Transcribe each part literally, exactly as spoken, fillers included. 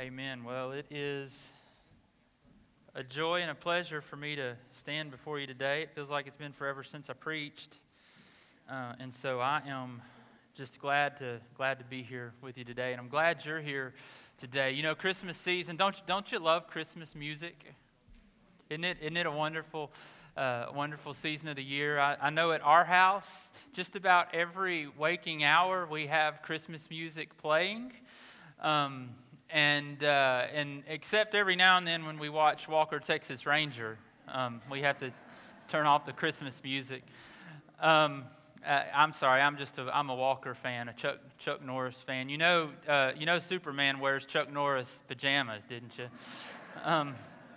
Amen. Well, it is a joy and a pleasure for me to stand before you today. It feels like it's been forever since I preached. Uh, and so I am just glad to glad to be here with you today. And I'm glad you're here today. You know, Christmas season, don't you, don't you love Christmas music? Isn't it, isn't it a wonderful, uh, wonderful season of the year? I, I know at our house, just about every waking hour, we have Christmas music playing. Um, and uh, and except every now and then when we watch Walker, Texas Ranger, um, we have to turn off the Christmas music. Um, uh, I'm sorry, I'm just a I'm a Walker fan, a Chuck Chuck Norris fan. You know, uh, you know, Superman wears Chuck Norris pajamas, didn't you? Um,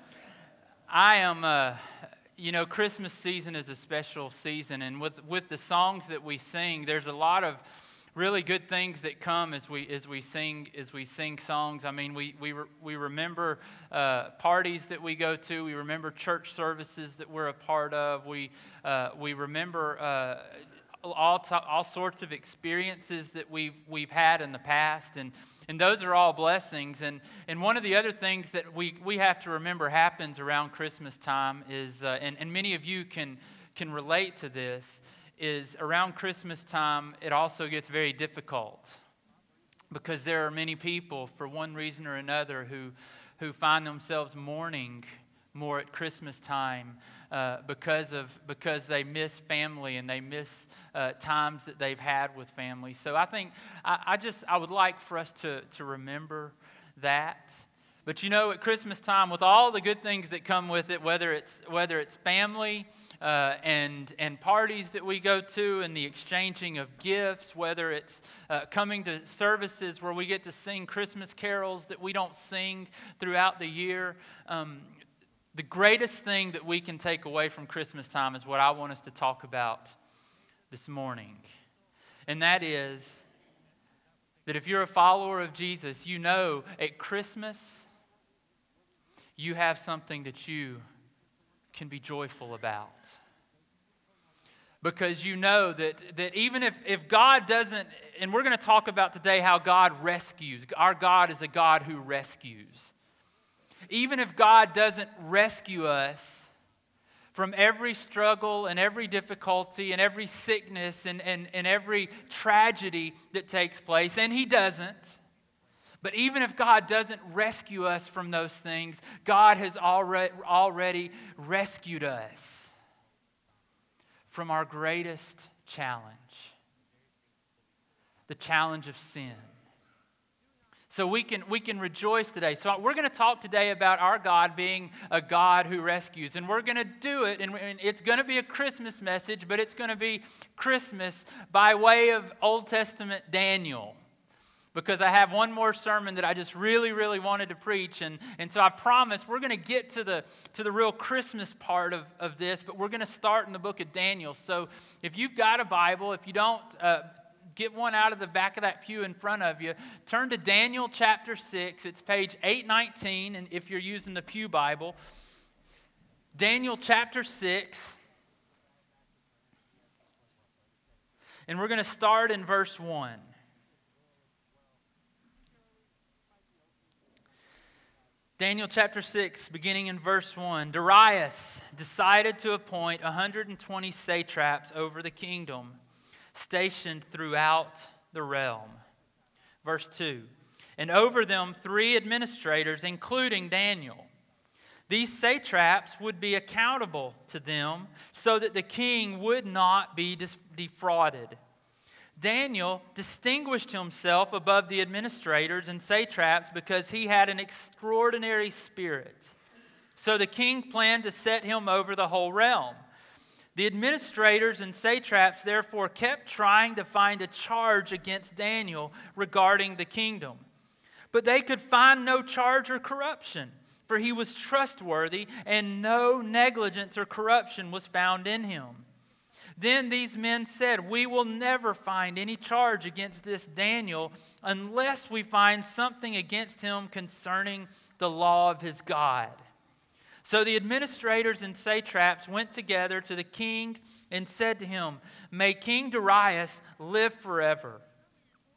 I am. Uh, you know, Christmas season is a special season, and with with the songs that we sing, there's a lot of really good things that come as we as we sing as we sing songs. I mean, we we re, we remember uh, parties that we go to. We remember church services that we're a part of. We uh, we remember uh, all t- all sorts of experiences that we've we've had in the past, and and those are all blessings. And and one of the other things that we we have to remember happens around Christmas time is, uh, and and many of you can can relate to this, is around Christmas time, it also gets very difficult because there are many people, for one reason or another, who who find themselves mourning more at Christmas time uh, because of because they miss family and they miss uh, times that they've had with family. So I think I, I just I would like for us to to remember that. But you know, at Christmas time, with all the good things that come with it, whether it's whether it's family uh, and and parties that we go to, and the exchanging of gifts, whether it's uh, coming to services where we get to sing Christmas carols that we don't sing throughout the year, um, the greatest thing that we can take away from Christmas time is what I want us to talk about this morning, and that is that if you're a follower of Jesus, you know at Christmas you have something that you can be joyful about. Because you know that, that even if, if God doesn't, and we're going to talk about today how God rescues. Our God is a God who rescues. Even if God doesn't rescue us from every struggle and every difficulty and every sickness and, and, and every tragedy that takes place, and He doesn't, but even if God doesn't rescue us from those things, God has already, already rescued us from our greatest challenge, the challenge of sin. So we can, we can rejoice today. So we're going to talk today about our God being a God who rescues. And we're going to do it, and it's going to be a Christmas message, but it's going to be Christmas by way of Old Testament Daniel. Because I have one more sermon that I just really, really wanted to preach. And, and so I promise we're going to get to the to the real Christmas part of, of this, but we're going to start in the book of Daniel. So if you've got a Bible, if you don't, uh, get one out of the back of that pew in front of you. Turn to Daniel chapter six. It's page eight nineteen, and if you're using the Pew Bible. Daniel chapter six. And we're going to start in verse one. Daniel chapter six, beginning in verse one. Darius decided to appoint one hundred twenty satraps over the kingdom, stationed throughout the realm. Verse two. And over them three administrators, including Daniel. These satraps would be accountable to them so that the king would not be defrauded. Daniel distinguished himself above the administrators and satraps because he had an extraordinary spirit. So the king planned to set him over the whole realm. The administrators and satraps therefore kept trying to find a charge against Daniel regarding the kingdom. But they could find no charge or corruption, for he was trustworthy and no negligence or corruption was found in him. Then these men said, "We will never find any charge against this Daniel unless we find something against him concerning the law of his God." So the administrators and satraps went together to the king and said to him, "May King Darius live forever.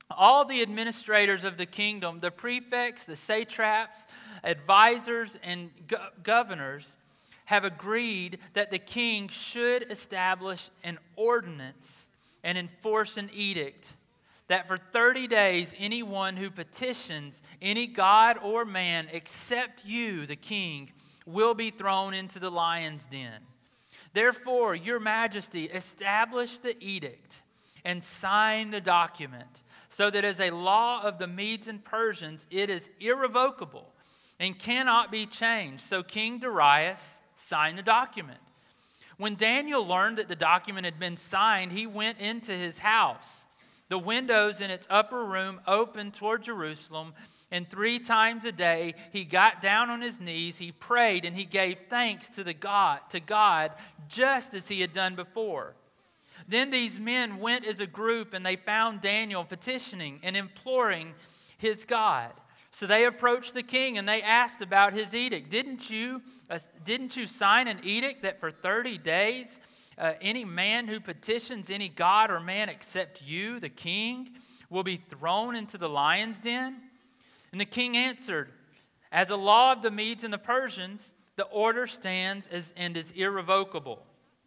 All the administrators of the kingdom, the prefects, the satraps, advisors, and go- governors have agreed that the king should establish an ordinance and enforce an edict that for thirty days anyone who petitions any god or man except you, the king, will be thrown into the lion's den. Therefore, your majesty, establish the edict and sign the document, so that as a law of the Medes and Persians, it is irrevocable and cannot be changed. So King Darius signed the document. When Daniel learned that the document had been signed, he went into his house. The windows in its upper room opened toward Jerusalem, and three times a day he got down on his knees, he prayed, and he gave thanks to the God, to God, just as he had done before. Then these men went as a group, and they found Daniel petitioning and imploring his God. So they approached the king, and they asked about his edict. Didn't you, uh, didn't you sign an edict that for thirty days uh, any man who petitions any god or man except you, the king, will be thrown into the lion's den? And the king answered, as a law of the Medes and the Persians, the order stands as, and is irrevocable.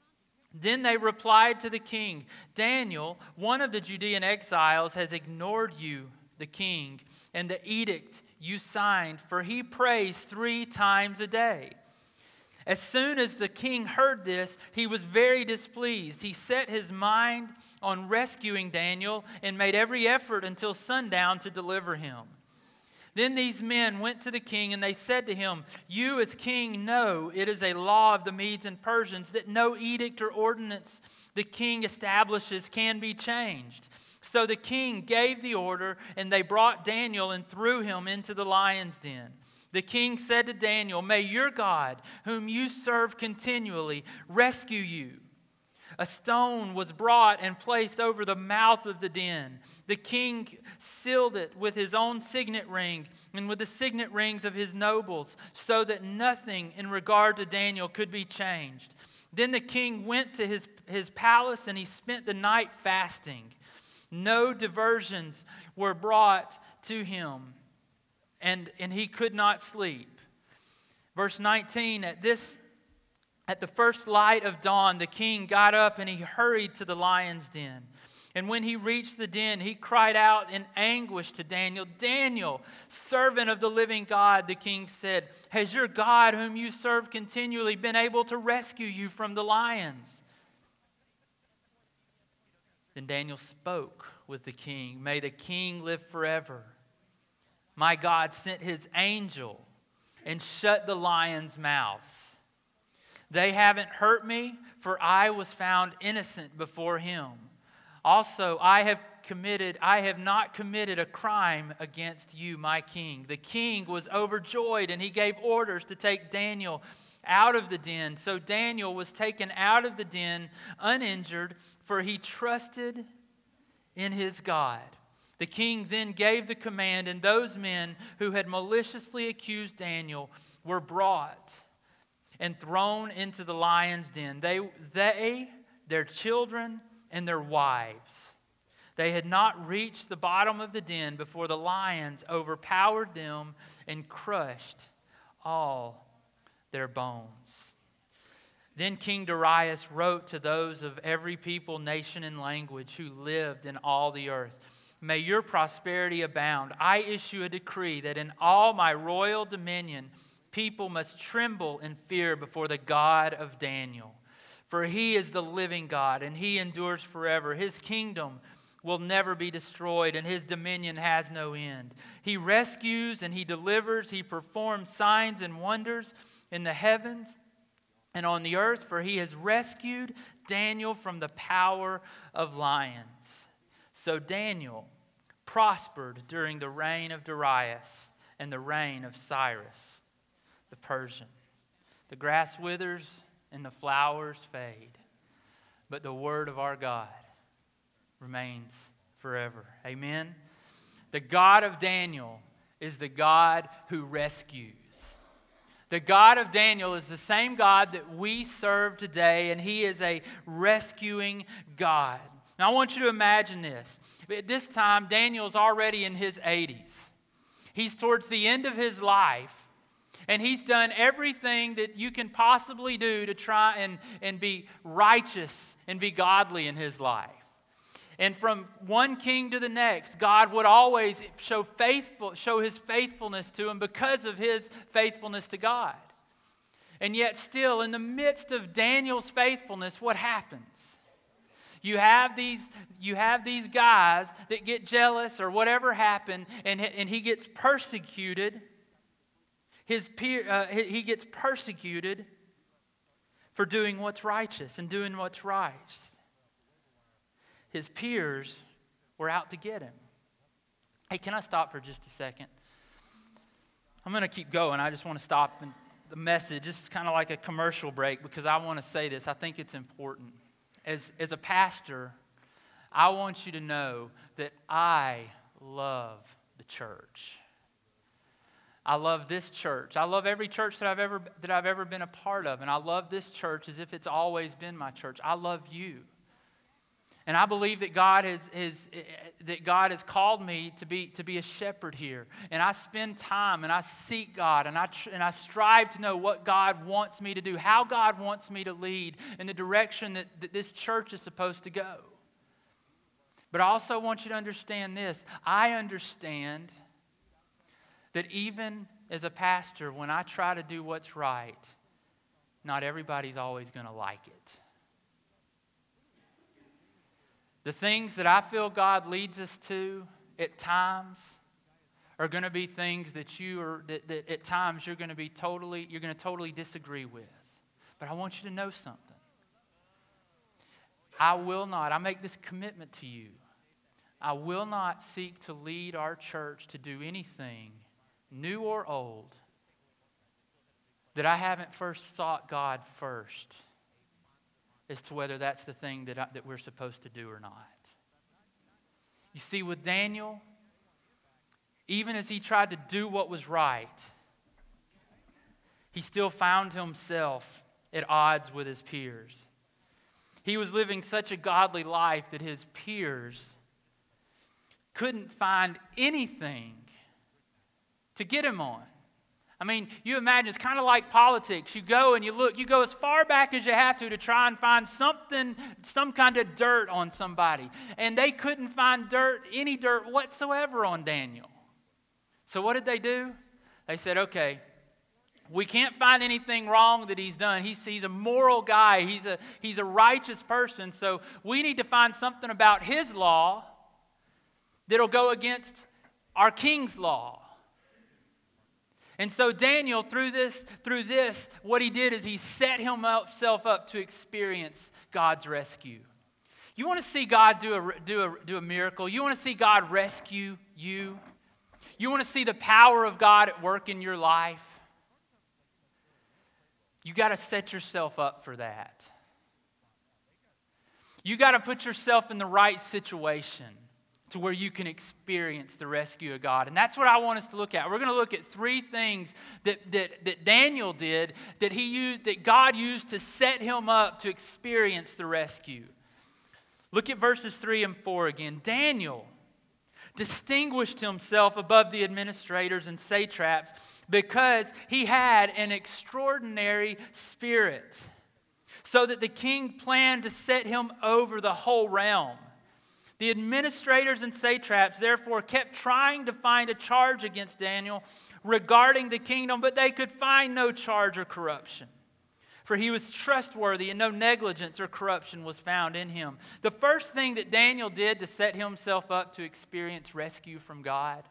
Then they replied to the king, Daniel, one of the Judean exiles, has ignored you, the king, and the edict you signed, for he prays three times a day. As soon as the king heard this, he was very displeased. He set his mind on rescuing Daniel and made every effort until sundown to deliver him. Then these men went to the king, and they said to him, you as king know it is a law of the Medes and Persians that no edict or ordinance the king establishes can be changed. So the king gave the order, and they brought Daniel and threw him into the lion's den. The king said to Daniel, may your God, whom you serve continually, rescue you. A stone was brought and placed over the mouth of the den. The king sealed it with his own signet ring and with the signet rings of his nobles, so that nothing in regard to Daniel could be changed. Then the king went to his, his palace, and he spent the night fasting. No diversions were brought to him, and, and he could not sleep. Verse nineteen, at this At the first light of dawn, the king got up and he hurried to the lion's den. And when he reached the den, he cried out in anguish to Daniel, Daniel, servant of the living God, the king said, has your God, whom you serve continually, been able to rescue you from the lions? Then Daniel spoke with the king, may the king live forever. My God sent his angel and shut the lions' mouths. They haven't hurt me, for I was found innocent before him. Also, I have committed, I have not committed a crime against you, my king. The king was overjoyed, and he gave orders to take Daniel out of the den. So Daniel was taken out of the den uninjured, for he trusted in his God. The king then gave the command, and those men who had maliciously accused Daniel were brought and thrown into the lion's den. They, they, their children, and their wives. They had not reached the bottom of the den before the lions overpowered them and crushed all their bones. Then King Darius wrote to those of every people, nation, and language who lived in all the earth, may your prosperity abound. I issue a decree that in all my royal dominion, people must tremble in fear before the God of Daniel. For he is the living God, and he endures forever. His kingdom will never be destroyed, and his dominion has no end. He rescues and he delivers. He performs signs and wonders in the heavens and on the earth, for he has rescued Daniel from the power of lions. So Daniel prospered during the reign of Darius and the reign of Cyrus the Persian. The grass withers and the flowers fade, but the word of our God remains forever. Amen. The God of Daniel is the God who rescues. The God of Daniel is the same God that we serve today, and he is a rescuing God. Now I want you to imagine this. At this time, Daniel's already in his eighties. He's towards the end of his life. And he's done everything that you can possibly do to try and, and be righteous and be godly in his life. And from one king to the next, God would always show faithful, show his faithfulness to him because of his faithfulness to God. And yet still, in the midst of Daniel's faithfulness, what happens? You have these, you have these guys that get jealous or whatever happened, and, and he gets persecuted. His peer, uh, he gets persecuted for doing what's righteous and doing what's right. His peers were out to get him. Hey, can I stop for just a second? I'm going to keep going. I just want to stop in the message. This is kind of like a commercial break because I want to say this. I think it's important. As, as a pastor, I want you to know that I love the church. I love this church. I love every church that I've ever that I've ever been a part of, and I love this church as if it's always been my church. I love you, and I believe that God has, has that God has called me to be to be a shepherd here. And I spend time and I seek God, and I and I strive to know what God wants me to do, how God wants me to lead, in the direction that, that this church is supposed to go. But I also want you to understand this. I understand that even as a pastor, when I try to do what's right, not everybody's always going to like it. The things that I feel God leads us to at times are going to be things that you are that, that at times you're going to be totally you're going to totally disagree with. But I want you to know something. I will not, I make this commitment to you. I will not seek to lead our church to do anything, new or old, that I haven't first sought God first as to whether that's the thing that, I, that we're supposed to do or not. You see, with Daniel, even as he tried to do what was right, he still found himself at odds with his peers. He was living such a godly life that his peers couldn't find anything to get him on. I mean, you imagine, it's kind of like politics. You go and you look, you go as far back as you have to to try and find something, some kind of dirt on somebody. And they couldn't find dirt, any dirt whatsoever on Daniel. So what did they do? They said, okay, we can't find anything wrong that he's done. He's, he's a moral guy. He's a, he's a righteous person. So we need to find something about his law that'll go against our king's law. And so Daniel, through this, through this, what he did is he set himself up to experience God's rescue. You want to see God do a, do a, do a miracle? You want to see God rescue you? You want to see the power of God at work in your life? You got to set yourself up for that. You got to put yourself in the right situation to where you can experience the rescue of God. And that's what I want us to look at. We're going to look at three things that, that, that Daniel did that he used, that God used to set him up to experience the rescue. Look at verses three and four again. Daniel distinguished himself above the administrators and satraps because he had an extraordinary spirit, so that the king planned to set him over the whole realm. The administrators and satraps therefore kept trying to find a charge against Daniel regarding the kingdom, but they could find no charge or corruption. For he was trustworthy and no negligence or corruption was found in him. The first thing that Daniel did to set himself up to experience rescue from God,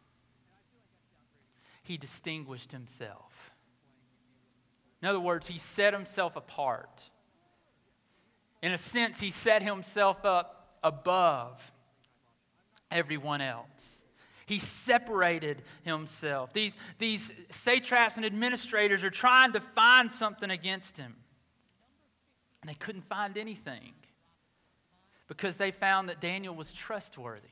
he distinguished himself. In other words, he set himself apart. In a sense, he set himself up above everyone else. He separated himself. These, these satraps and administrators are trying to find something against him. And they couldn't find anything because they found that Daniel was trustworthy.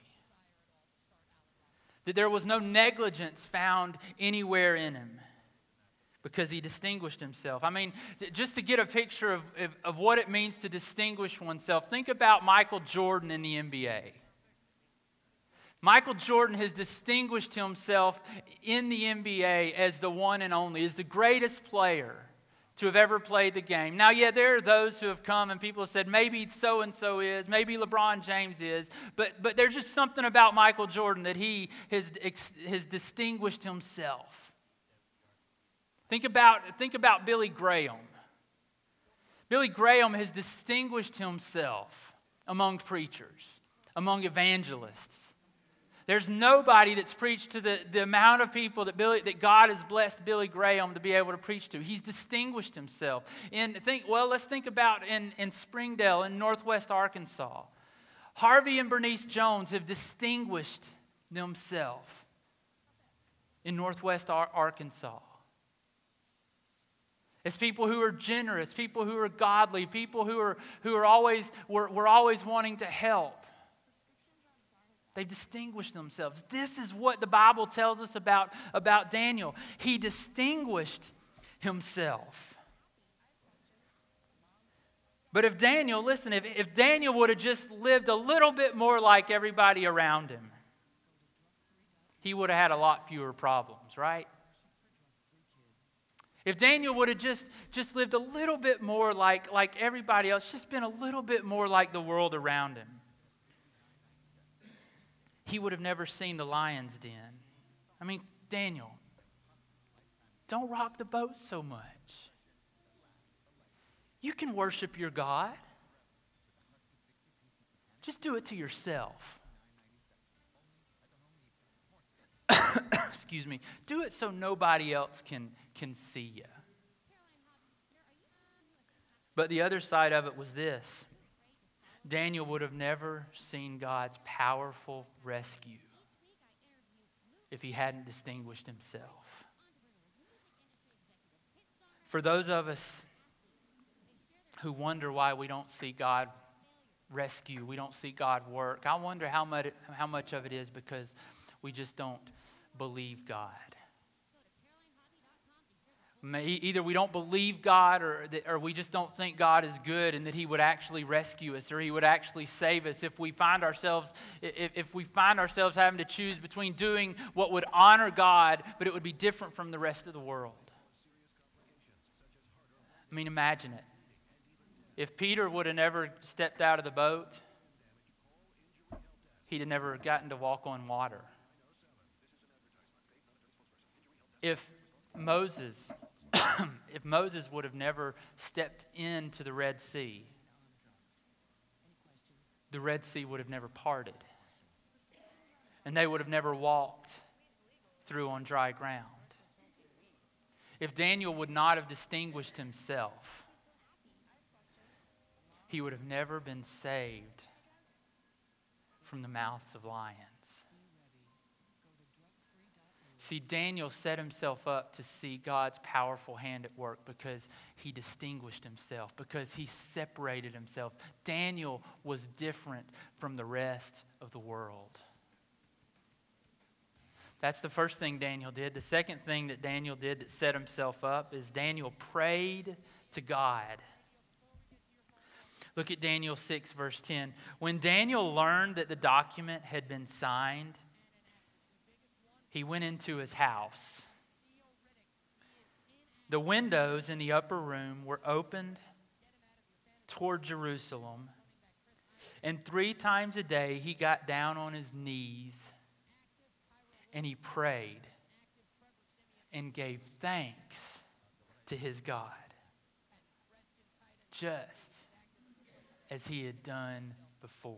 That there was no negligence found anywhere in him. because he distinguished himself. I mean, just to get a picture of, of, of what it means to distinguish oneself, think about Michael Jordan in the N B A. Michael Jordan has distinguished himself in the N B A as the one and only, as the greatest player to have ever played the game. Now, yeah, there are those who have come and people have said, maybe so-and-so is, maybe LeBron James is, but, but there's just something about Michael Jordan that he has, has distinguished himself. Think about, think about Billy Graham. Billy Graham has distinguished himself among preachers, among evangelists. There's nobody that's preached to the, the amount of people that, Billy, that God has blessed Billy Graham to be able to preach to. He's distinguished himself. And think, well, let's think about in, in Springdale in northwest Arkansas. Harvey and Bernice Jones have distinguished themselves in northwest Ar- Arkansas. As people who are generous, people who are godly, people who are who are always we're, we're always wanting to help. They distinguish themselves. This is what the Bible tells us about, about Daniel. He distinguished himself. But if Daniel, listen, if, if Daniel would have just lived a little bit more like everybody around him, he would have had a lot fewer problems, right? If Daniel would have just, just lived a little bit more like, like everybody else, just been a little bit more like the world around him, he would have never seen the lion's den. I mean, Daniel, don't rock the boat so much. You can worship your God. Just do it to yourself. Excuse me. Do it so nobody else can, can see you. But the other side of it was this. Daniel would have never seen God's powerful rescue if he hadn't distinguished himself. For those of us who wonder why we don't see God rescue, we don't see God work, I wonder how much, how much of it is because we just don't believe God. Either we don't believe God or, that, or we just don't think God is good and that he would actually rescue us or he would actually save us if we find ourselves if, if we find ourselves having to choose between doing what would honor God but it would be different from the rest of the world. I mean, imagine it. If Peter would have never stepped out of the boat, he'd have never gotten to walk on water. If Moses If Moses would have never stepped into the Red Sea, the Red Sea would have never parted. And they would have never walked through on dry ground. If Daniel would not have distinguished himself, he would have never been saved from the mouths of lions. See, Daniel set himself up to see God's powerful hand at work because he distinguished himself, because he separated himself. Daniel was different from the rest of the world. That's the first thing Daniel did. The second thing that Daniel did that set himself up is Daniel prayed to God. Look at Daniel six, verse ten. When Daniel learned that the document had been signed, he went into his house. The windows in the upper room were opened toward Jerusalem. And three times a day he got down on his knees and he prayed and gave thanks to his God, just as he had done before.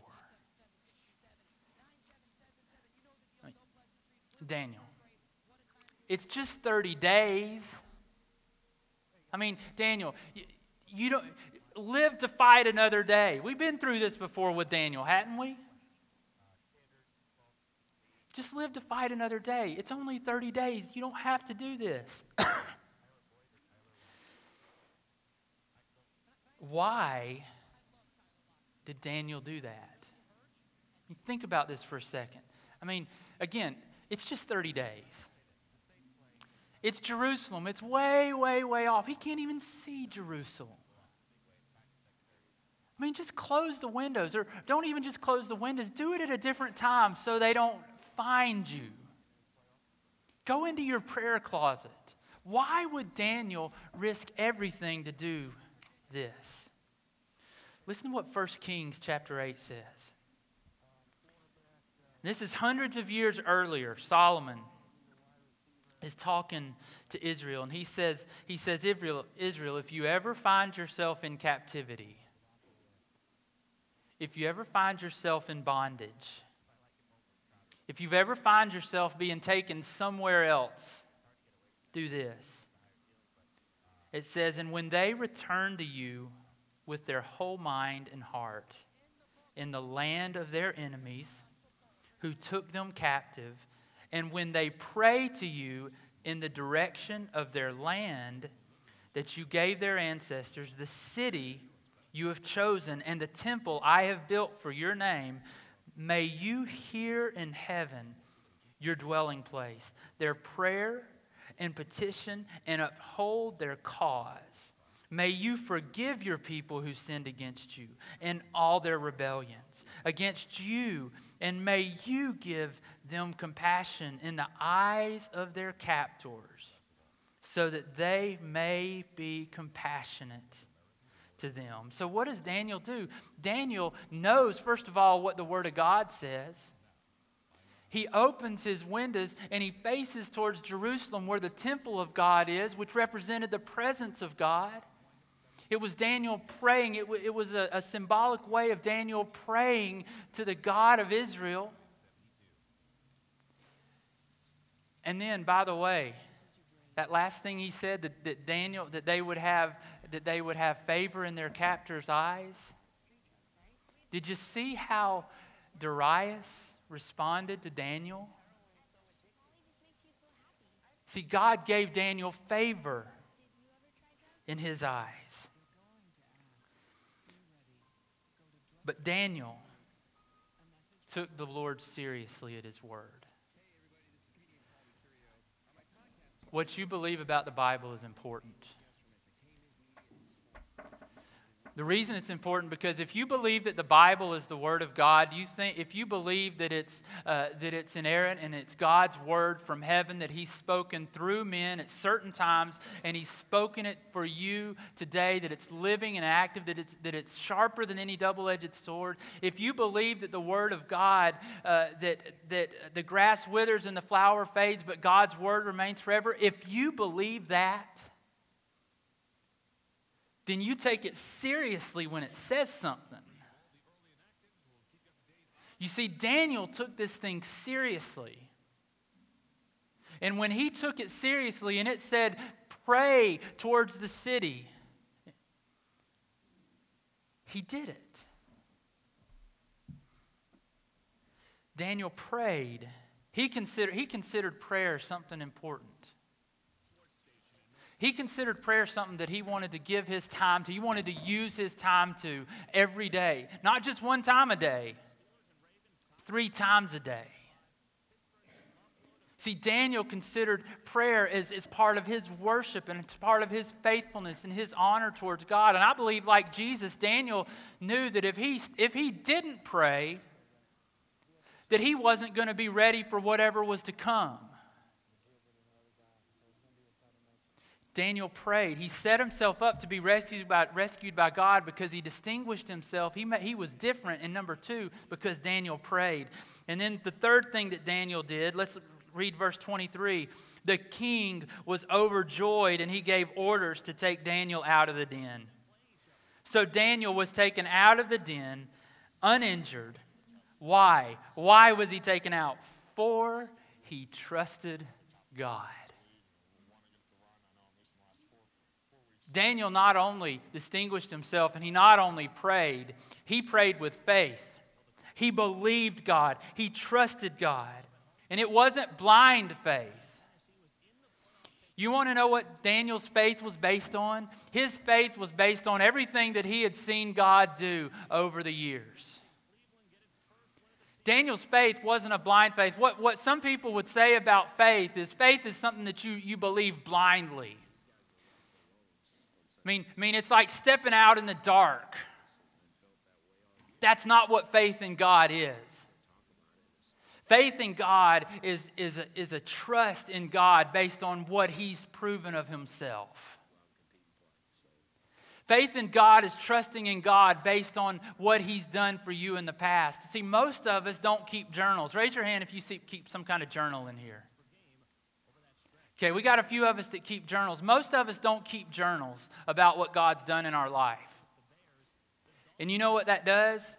Daniel, it's just thirty days. I mean, Daniel, you, you don't live to fight another day. We've been through this before with Daniel, hadn't we? Just live to fight another day. It's only thirty days. You don't have to do this. Why did Daniel do that? You think about this for a second. I mean, again, it's just thirty days. It's Jerusalem. It's way, way, way off. He can't even see Jerusalem. I mean, just close the windows, or don't even just close the windows. Do it at a different time so they don't find you. Go into your prayer closet. Why would Daniel risk everything to do this? Listen to what First Kings chapter eight says. This is hundreds of years earlier. Solomon is talking to Israel, and he says, he says, Israel, Israel, if you ever find yourself in captivity, if you ever find yourself in bondage, if you ever find yourself being taken somewhere else, do this. It says, and when they return to you with their whole mind and heart in the land of their enemies who took them captive, and when they pray to you in the direction of their land that you gave their ancestors, the city you have chosen and the temple I have built for your name, may you hear in heaven your dwelling place, their prayer and petition, and uphold their cause. May you forgive your people who sinned against you and all their rebellions against you, and may you give them compassion in the eyes of their captors, so that they may be compassionate to them. So what does Daniel do? Daniel knows, first of all, what the Word of God says. He opens his windows and he faces towards Jerusalem, where the temple of God is, which represented the presence of God. It was Daniel praying. It, w- it was a, a symbolic way of Daniel praying to the God of Israel. And then, by the way, that last thing he said, that, that Daniel, that they would have, that they would have favor in their captors' eyes. Did you see how Darius responded to Daniel? See, God gave Daniel favor in his eyes. But Daniel took the Lord seriously at his word. What you believe about the Bible is important. The reason it's important, because if you believe that the Bible is the Word of God, you think if you believe that it's uh, that it's inerrant and it's God's Word from heaven, that He's spoken through men at certain times, and He's spoken it for you today, that it's living and active, that it's that it's sharper than any double-edged sword. If you believe that the Word of God, uh, that that the grass withers and the flower fades, but God's Word remains forever, if you believe that, then you take it seriously when it says something. You see, Daniel took this thing seriously. And when he took it seriously and it said, pray towards the city, he did it. Daniel prayed. He considered, he considered prayer something important. He considered prayer something that he wanted to give his time to. He wanted to use his time to every day. Not just one time a day. Three times a day. See, Daniel considered prayer as, as part of his worship, and it's part of his faithfulness and his honor towards God. And I believe, like Jesus, Daniel knew that if he, if he didn't pray, that he wasn't going to be ready for whatever was to come. Daniel prayed. He set himself up to be rescued by, rescued by God because he distinguished himself. He, he was different. And number two, because Daniel prayed. And then the third thing that Daniel did, let's read verse twenty-three. The king was overjoyed, and he gave orders to take Daniel out of the den. So Daniel was taken out of the den uninjured. Why? Why was he taken out? For he trusted God. Daniel not only distinguished himself and he not only prayed, he prayed with faith. He believed God. He trusted God. And it wasn't blind faith. You want to know what Daniel's faith was based on? His faith was based on everything that he had seen God do over the years. Daniel's faith wasn't a blind faith. What, what some people would say about faith is faith is something that you, you believe blindly. I mean, I mean, it's like stepping out in the dark. That's not what faith in God is. Faith in God is, is, a, is a trust in God based on what He's proven of Himself. Faith in God is trusting in God based on what He's done for you in the past. See, most of us don't keep journals. Raise your hand if you see, keep some kind of journal in here. Okay, we got a few of us that keep journals. Most of us don't keep journals about what God's done in our life. And you know what that does?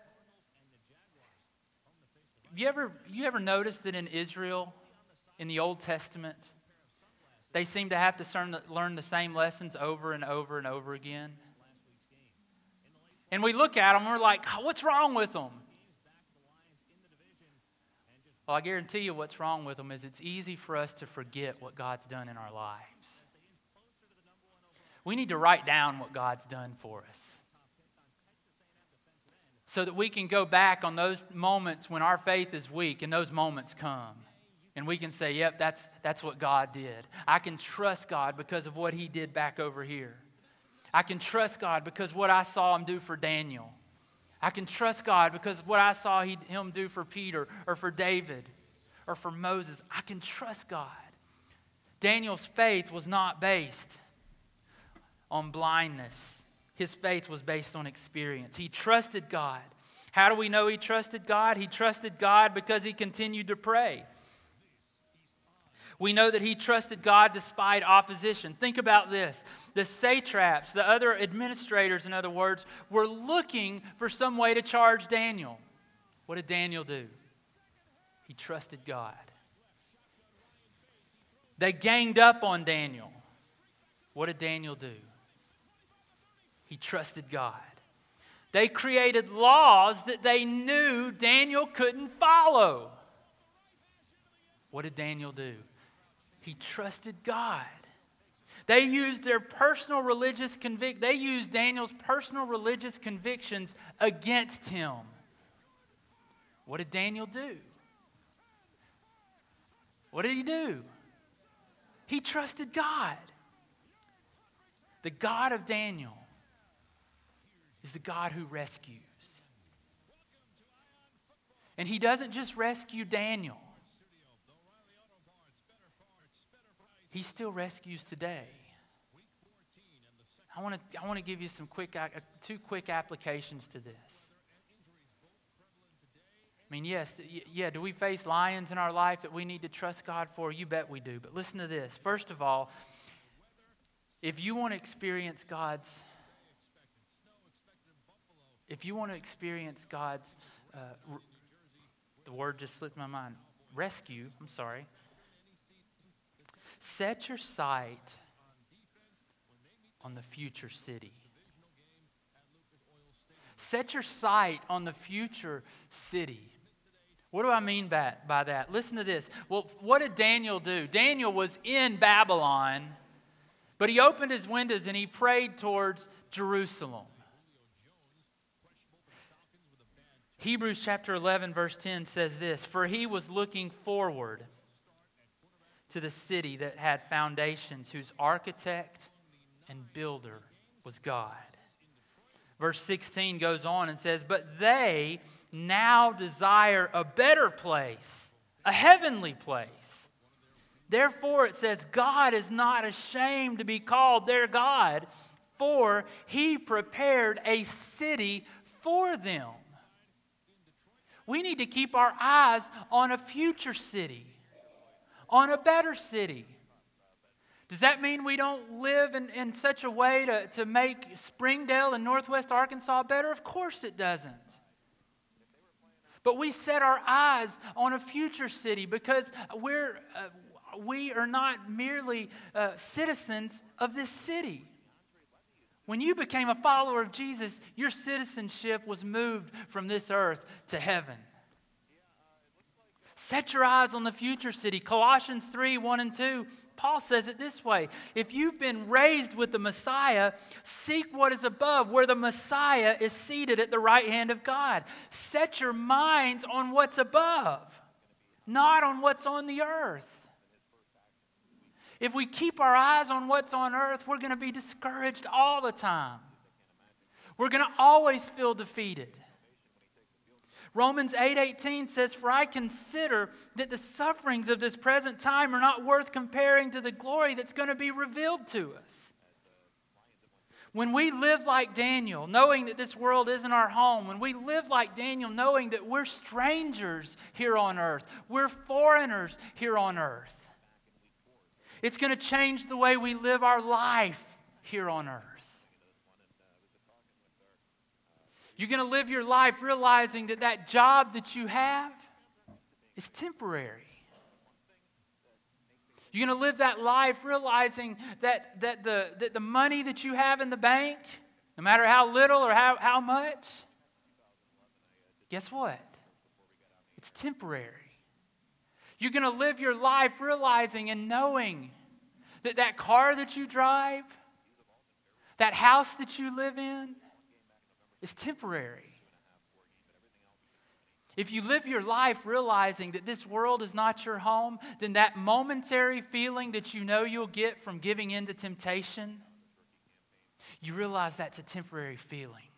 You ever, you ever notice that in Israel, in the Old Testament, they seem to have to learn the same lessons over and over and over again? And we look at them and we're like, what's wrong with them? Well, I guarantee you what's wrong with them is it's easy for us to forget what God's done in our lives. We need to write down what God's done for us so that we can go back on those moments when our faith is weak and those moments come. And we can say, yep, that's, that's what God did. I can trust God because of what He did back over here. I can trust God because what I saw Him do for Daniel. I can trust God because what I saw he, Him do for Peter or for David or for Moses. I can trust God. Daniel's faith was not based on blindness. His faith was based on experience. He trusted God. How do we know he trusted God? He trusted God because he continued to pray. We know that he trusted God despite opposition. Think about this. The satraps, the other administrators, in other words, were looking for some way to charge Daniel. What did Daniel do? He trusted God. They ganged up on Daniel. What did Daniel do? He trusted God. They created laws that they knew Daniel couldn't follow. What did Daniel do? He trusted God. They used their personal religious convic- They used Daniel's personal religious convictions against him. What did Daniel do? What did he do? He trusted God. The God of Daniel is the God who rescues. And he doesn't just rescue Daniel. He still rescues today. I want to I want to give you some quick two quick applications to this. I mean, yes, yeah, do we face lions in our life that we need to trust God for? You bet we do. But listen to this. First of all, if you want to experience God's If you want to experience God's, uh, r- the word just slipped my mind, rescue, I'm sorry. Set your sight on the future city. Set your sight on the future city. What do I mean by, by that? Listen to this. Well, what did Daniel do? Daniel was in Babylon, but he opened his windows and he prayed towards Jerusalem. Hebrews chapter eleven verse ten says this, "For he was looking forward to the city that had foundations, whose architect and builder was God." Verse sixteen goes on and says, "But they now desire a better place, a heavenly place. Therefore," it says, "God is not ashamed to be called their God, for he prepared a city for them." We need to keep our eyes on a future city, on a better city. Does that mean we don't live in, in such a way to, to make Springdale and Northwest Arkansas better? Of course it doesn't. But we set our eyes on a future city because we're, uh, we are not merely uh, citizens of this city. When you became a follower of Jesus, your citizenship was moved from this earth to heaven. Set your eyes on the future city. Colossians three, one and two, Paul says it this way. If you've been raised with the Messiah, seek what is above, where the Messiah is seated at the right hand of God. Set your minds on what's above, not on what's on the earth. If we keep our eyes on what's on earth, we're going to be discouraged all the time. We're going to always feel defeated. Romans eight eighteen says, "For I consider that the sufferings of this present time are not worth comparing to the glory that's going to be revealed to us." When we live like Daniel, knowing that this world isn't our home, when we live like Daniel, knowing that we're strangers here on earth, we're foreigners here on earth, it's going to change the way we live our life here on earth. You're going to live your life realizing that that job that you have is temporary. You're going to live that life realizing that, that, the, that the money that you have in the bank, no matter how little or how, how much, guess what? It's temporary. You're going to live your life realizing and knowing that that car that you drive, that house that you live in, is temporary. If you live your life realizing that this world is not your home, then that momentary feeling that you know you'll get from giving in to temptation, you realize that's a temporary feeling.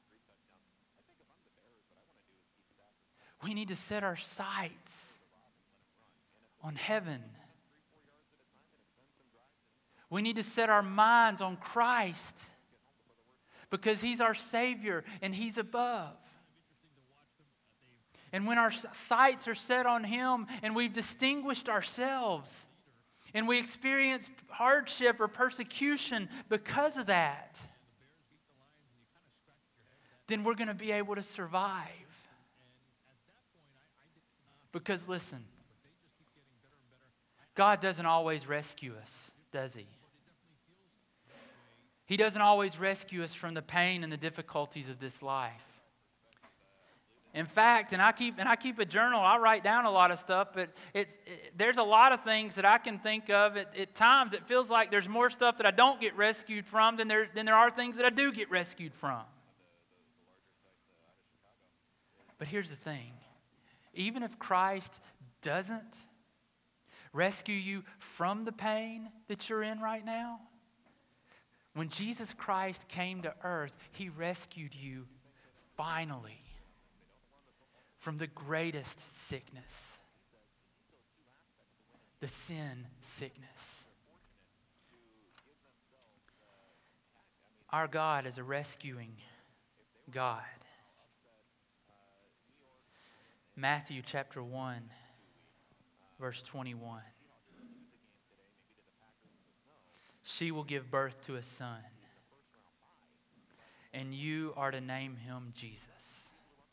We need to set our sights on heaven. We need to set our minds on Christ, because He's our Savior and He's above. And when our sights are set on Him and we've distinguished ourselves and we experience hardship or persecution because of that, then we're going to be able to survive. Because listen, God doesn't always rescue us, does He? He doesn't always rescue us from the pain and the difficulties of this life. In fact, and I keep and I keep a journal. I write down a lot of stuff, but it's it, there's a lot of things that I can think of. At, at times, it feels like there's more stuff that I don't get rescued from than there than there are things that I do get rescued from. But here's the thing: even if Christ doesn't rescue you from the pain that you're in right now, when Jesus Christ came to earth, He rescued you finally from the greatest sickness, the sin sickness. Our God is a rescuing God. Matthew chapter one, verse twenty-one. She will give birth to a son, and you are to name him Jesus,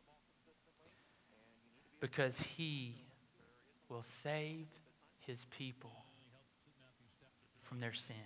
because he will save his people from their sins.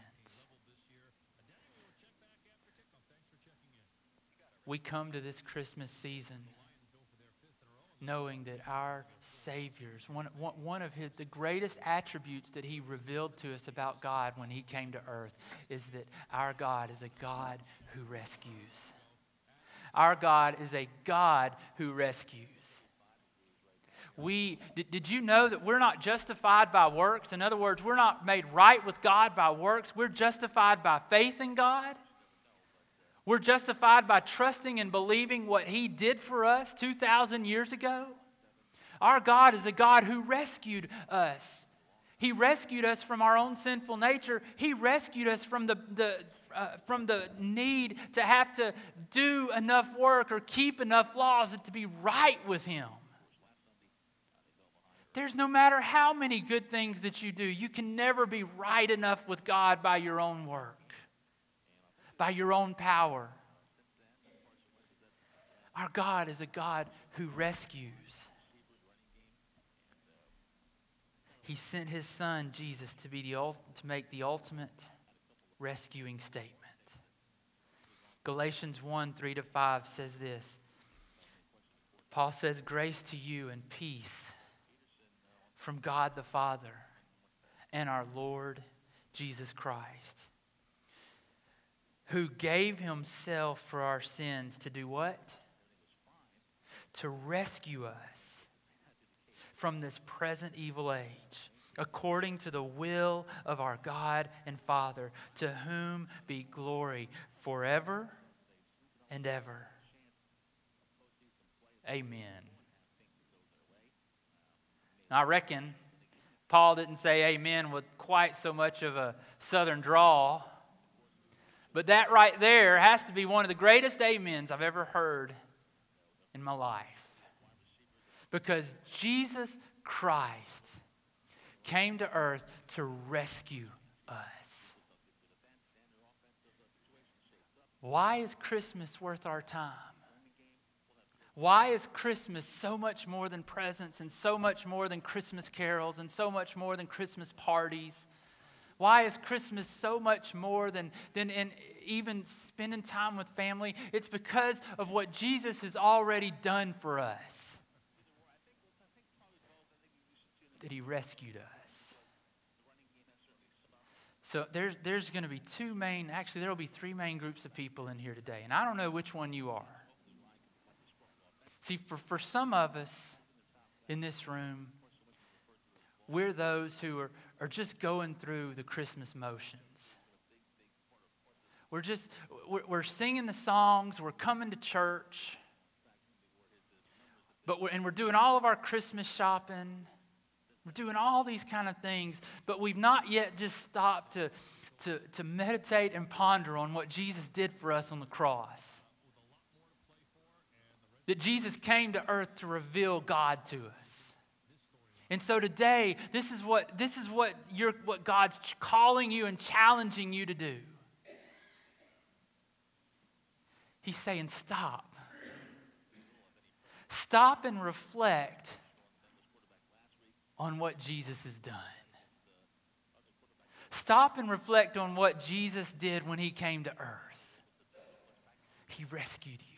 We come to this Christmas season knowing that our Savior's, one, one, one of his, the greatest attributes that He revealed to us about God when He came to earth is that our God is a God who rescues. Our God is a God who rescues. We, did, did you know that we're not justified by works? In other words, we're not made right with God by works. We're justified by faith in God. We're justified by trusting and believing what He did for us two thousand years ago. Our God is a God who rescued us. He rescued us from our own sinful nature. He rescued us from the, the, uh, from the need to have to do enough work or keep enough laws to be right with Him. There's no matter how many good things that you do, you can never be right enough with God by your own work, by your own power. Our God is a God who rescues. He sent His Son, Jesus, to be the to make the ultimate rescuing statement. Galatians one, three to five says this. Paul says, "Grace to you and peace from God the Father and our Lord Jesus Christ, who gave himself for our sins to do what? To rescue us from this present evil age, according to the will of our God and Father, to whom be glory forever and ever. Amen. Now, I reckon Paul didn't say amen with quite so much of a southern drawl, but that right there has to be one of the greatest amens I've ever heard in my life. Because Jesus Christ came to earth to rescue us. Why is Christmas worth our time? Why is Christmas so much more than presents and so much more than Christmas carols and so much more than Christmas parties? Why is Christmas so much more than, than in even spending time with family? It's because of what Jesus has already done for us. That he rescued us. So there's, there's going to be two main, actually there will be three main groups of people in here today. And I don't know which one you are. See, for, for some of us in this room, we're those who are, are just going through the Christmas motions. We're just, we're, we're singing the songs, we're coming to church, but we're, and we're doing all of our Christmas shopping. We're doing all these kind of things, but we've not yet just stopped to, to, to meditate and ponder on what Jesus did for us on the cross. That Jesus came to earth to reveal God to us. And so today, this is what this is what you're what God's calling you and challenging you to do. He's saying, stop. Stop and reflect on what Jesus has done. Stop and reflect on what Jesus did when he came to earth. He rescued you.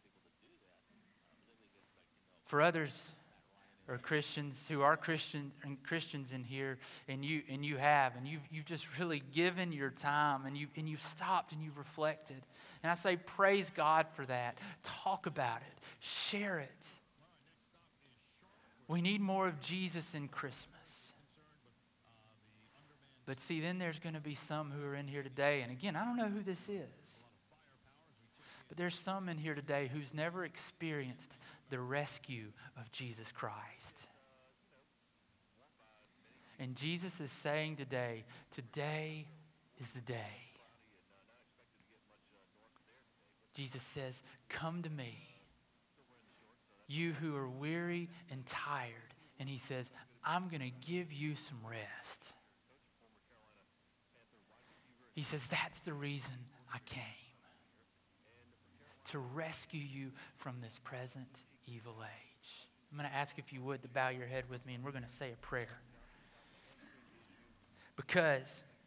For others or Christians who are Christian and Christians in here, and you and you have, and you've you've just really given your time, and you and you've stopped and you've reflected. And I say, praise God for that. Talk about it. Share it. We need more of Jesus in Christmas. But see, then there's going to be some who are in here today, and again, I don't know who this is. But there's some in here today who's never experienced the rescue of Jesus Christ. And Jesus is saying today, today is the day. Jesus says, come to me, you who are weary and tired. And he says, I'm going to give you some rest. He says, that's the reason I came. To rescue you from this present evil age. I'm going to ask if you would to bow your head with me, and we're going to say a prayer. Because